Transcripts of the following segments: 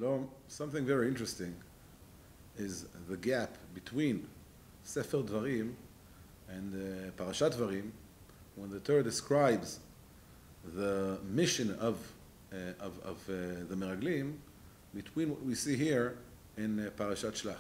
Shalom. Something very interesting is the gap between Sefer Dvarim and Parashat Dvarim, when the Torah describes the mission of the Meraglim, between what we see here in Parashat Shlach.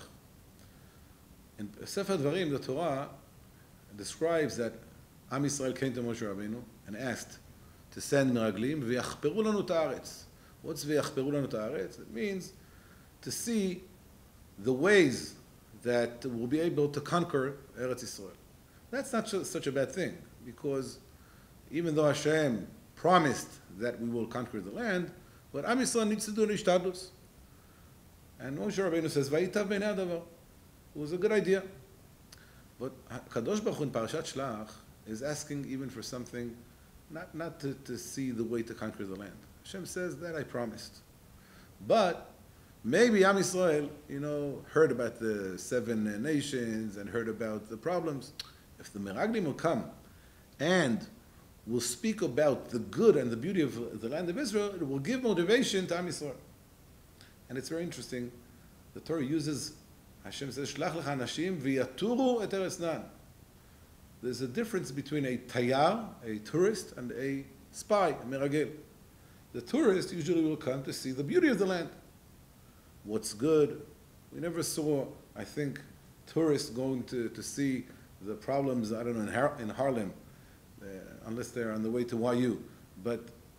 In Sefer Dvarim, the Torah describes that Am Yisrael came to Moshe Rabbeinu and asked to send Meraglim, v'yachperu lanu ta'aretz. What's v'yachperu lanu ta'aretz? It means to see the ways that we'll be able to conquer Eretz Yisrael. That's not such a bad thing, because even though Hashem promised that we will conquer the land, what Am Yisrael needs to do is ishtadlus. And Moshe Rabbeinu says, vayitav b'nei hadavar. It was a good idea. But Kadosh Baruch Hu in Parashat Shlach is asking even for something, not to see the way to conquer the land. Hashem says that I promised. But maybe Am Yisrael, heard about the 7 nations and heard about the problems. If the Meraglim will come and will speak about the good and the beauty of the land of Israel, it will give motivation to Am Yisrael. And it's very interesting. The Torah uses, Hashem says, Shlach lecha anashim v'yaturu et eretz Canaan. There's a difference between a tayar, a tourist, and a spy, a meragel. The tourist usually will come to see the beauty of the land. What's good. We never saw, I think, tourists going to see the problems, I don't know, in Harlem, unless they're on the way to YU. But,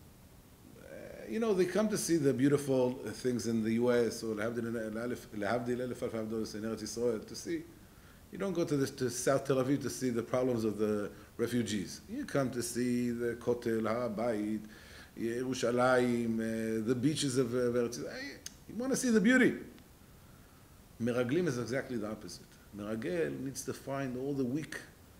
they come to see the beautiful things in the U.S. or Lehavdil Elef Alf Avdos in Eretz Yisrael to see. You don't go to South Tel Aviv to see the problems of the refugees. You come to see the Kotel, HaBayit, Yerushalayim, the beaches of Eretz Yisrael. You want to see the beauty. Meraglim is exactly the opposite. Meragel needs to find all the weak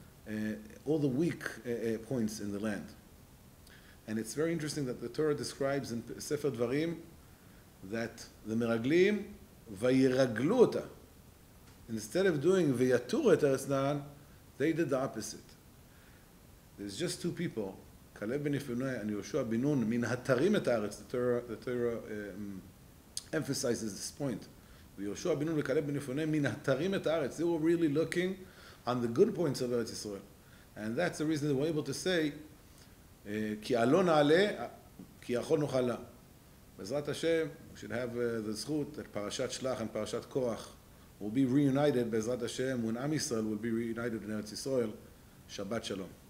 points in the land. And it's very interesting that the Torah describes in Sefer Dvarim that the Meraglim vayiraglu ota. Instead of doing v'yatur et eretz Canaan, they did the opposite. There's just 2 people, Kaleb ben Yefuneh and Yoshua ben Nun, min hatarim et haaretz. The Torah emphasizes this point. Yoshua ben Nun and Kaleb ben Yefuneh min hatarim et haaretz. They were really looking on the good points of Eretz Yisrael. And that's the reason they were able to say, Ki alo na'aleh, ki yachol nuchal. Bezrat Hashem, we should have the zchut that Parashat Shlach and Parashat Korach will be reunited, Bezrat Hashem, when Am Yisrael will be reunited in Eretz Yisrael. Shabbat Shalom.